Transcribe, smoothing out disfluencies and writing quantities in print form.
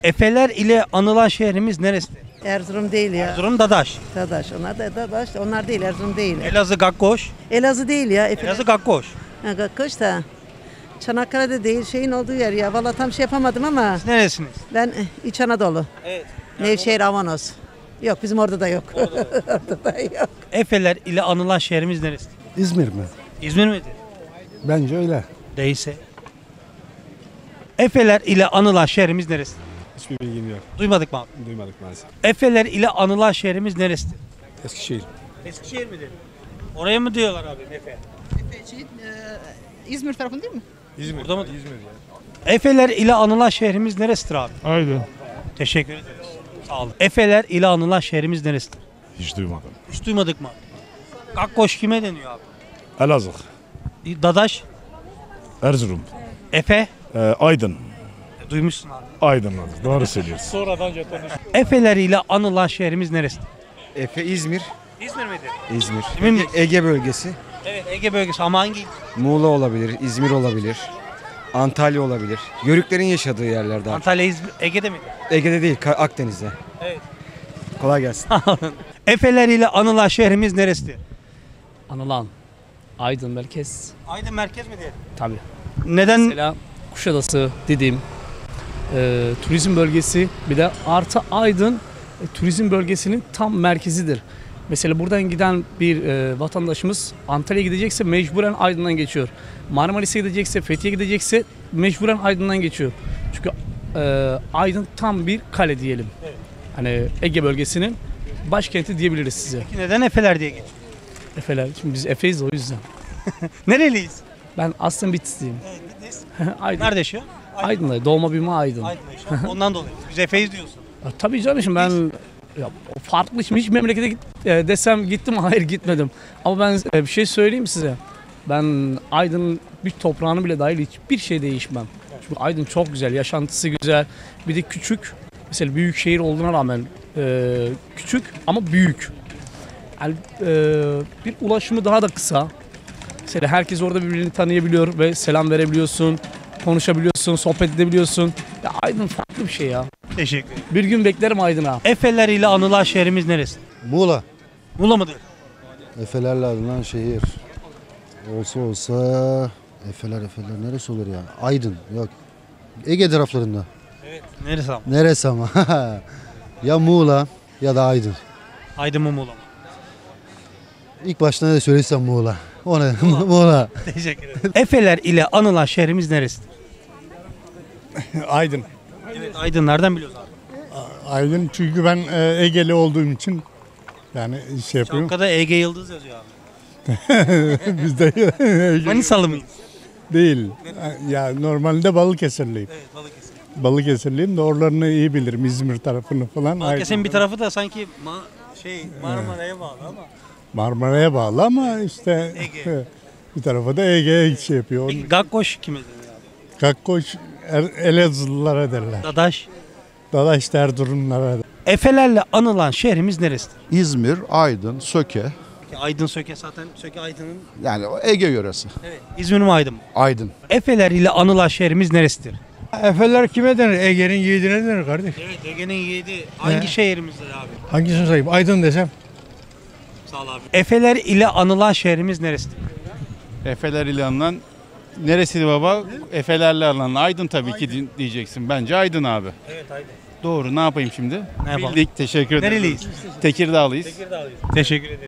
Efeler ile anılan şehrimiz neresidir? Erzurum değil ya. Erzurum Dadaş. Dadaş. Onlar da Dadaş. Onlar değil. Erzurum değil. Elazığ Gakkoş. Elazığ değil ya. Elazığ Gakkoş. Kış da. Çanakkale'de değil. Şeyin olduğu yer ya. Vallahi tam şey yapamadım ama. Siz neresiniz? Ben İç Anadolu. Evet. Nevşehir, Avanos. Yok bizim orada da yok. Orada da yok. Efeler ile anılan şehrimiz neresidir? İzmir mi? İzmir midir? Bence öyle. Değilse. Efeler ile anılan şehrimiz neresidir? Hiçbir bilgim yok. Duymadık mı abi? Duymadık maalesef. Efeler ile anılan şehrimiz neresidir? Eskişehir. Eskişehir midir? Oraya mı diyorlar abi Efe? İzmir tarafında değil mi? İzmir. Burada mı? İzmir ya. Efeler ile anılan şehrimiz neresidir abi? Aydın. Teşekkür ederiz. Sağ olun. Efeler ile anılan şehrimiz neresidir? Hiç duymadım. Hiç duymadık mı? Gakkoş kime deniyor abi? Elazığ. Dadaş, Erzurum. Efe. Aydın. Duymuşsun abi. Aydınladır. Doğru söylüyorsun. Efeler ile anılan şehrimiz neresidir? Efe İzmir. İzmir midir? İzmir. Emin misin? Ege bölgesi. Evet, Ege bölgesi ama hangi? Muğla olabilir, İzmir olabilir. Antalya olabilir. Yörüklerin yaşadığı yerlerde abi. Antalya, İzmir, Ege'de midir? Ege'de değil, Akdeniz'de. Evet. Kolay gelsin. Efeler ile anılan şehrimiz neresidir? Anılan. Aydın merkez. Aydın merkez midir? Tabii. Neden? Mesela Kuşadası, Didim, turizm bölgesi bir de artı Aydın turizm bölgesinin tam merkezidir. Mesela buradan giden bir vatandaşımız Antalya'ya gidecekse mecburen Aydın'dan geçiyor. Marmaris'e gidecekse, Fethiye'ye gidecekse mecburen Aydın'dan geçiyor. Çünkü Aydın tam bir kale diyelim. Evet. Hani Ege bölgesinin başkenti diyebiliriz size. Peki neden Efeler diye geçiyor? Efeler. Şimdi biz Efe'yiz o yüzden. Nereliyiz? Ben aslında Bitlisliyim. Evet, Bitlis. Aydın. Nerede yaşıyor? Aydın'da. Doğma büyüme Aydın. Aydın'da yaşıyor. Ondan dolayı. Biz Efe'yiz diyorsun. Ya, tabii canım şimdi ben ya, farklı şimdi hiç memlekete desem gittim hayır gitmedim. Ama ben bir şey söyleyeyim size. Ben Aydın'ın bir toprağını bile dahil hiçbir şey değişmem. Çünkü Aydın çok güzel, yaşantısı güzel. Bir de küçük. Mesela büyük şehir olduğuna rağmen küçük ama büyük. Yani, bir ulaşımı daha da kısa. Mesela herkes orada birbirini tanıyabiliyor ve selam verebiliyorsun, konuşabiliyorsun, sohbet edebiliyorsun. Ya Aydın farklı bir şey ya. Teşekkür ederim. Bir gün beklerim Aydın'a. Efeler ile anılan şehrimiz neresi? Muğla. Muğla mıdır? Efelerle adılan şehir. Olsa Efeler neresi olur ya? Aydın. Yok. Ege taraflarında. Evet. Neresi ama? Neresi ama? Ya Muğla ya da Aydın. Aydın mı Muğla mı? İlk başta ne söylesem Muğla. O ne? Muğla. Teşekkür ederim. Efeler ile anılan şehrimiz neresidir? Aydın. Evet. Aydın nereden biliyoruz abi? Aydın çünkü ben Egeli olduğum için yani şey yapıyorum. Şapkada Ege Yıldız yazıyor abi. Bizde Ege Manisalı mıyız? değil. Ya normalde Balıkesirliyim. Evet, Balıkesir. Balıkesirliyim de oralarını iyi bilirim. İzmir tarafını falan. Balıkesir'in bir tarafı da sanki Marmara'ya bağlı ama. Marmara'ya bağlı ama işte Ege. bir tarafı da Ege'ye şey yapıyor. Peki Gakkoş kime deniyor abi? Gakkoş Elazığlılara derler. Dadaş. Dadaş Erzurumlara derler. Efelerle anılan şehrimiz neresidir? İzmir, Aydın, Söke. Peki Aydın Söke zaten Söke Aydın'ın. Yani o Ege yöresi. Evet. İzmir mi Aydın mı? Aydın. Efeler ile anılan şehrimiz neresidir? Efeler kime denir? Ege'nin yiğidine denir kardeş. Evet, Ege'nin yiğidi hangi şehrimizde abi? Hangisini sayayım? Aydın desem. Sağ ol abi. Efeler ile anılan şehrimiz neresidir? Efeler ile alınan neresiydi baba? Efelerle alınan Aydın tabii ki diyeceksin. Bence Aydın abi. Evet Aydın. Doğru. Ne yapayım şimdi? Ne yapalım? Bildik. Teşekkür ederim. Nereliyiz? Tekirdağlıyız. Tekirdağlıyız. Teşekkür ederim.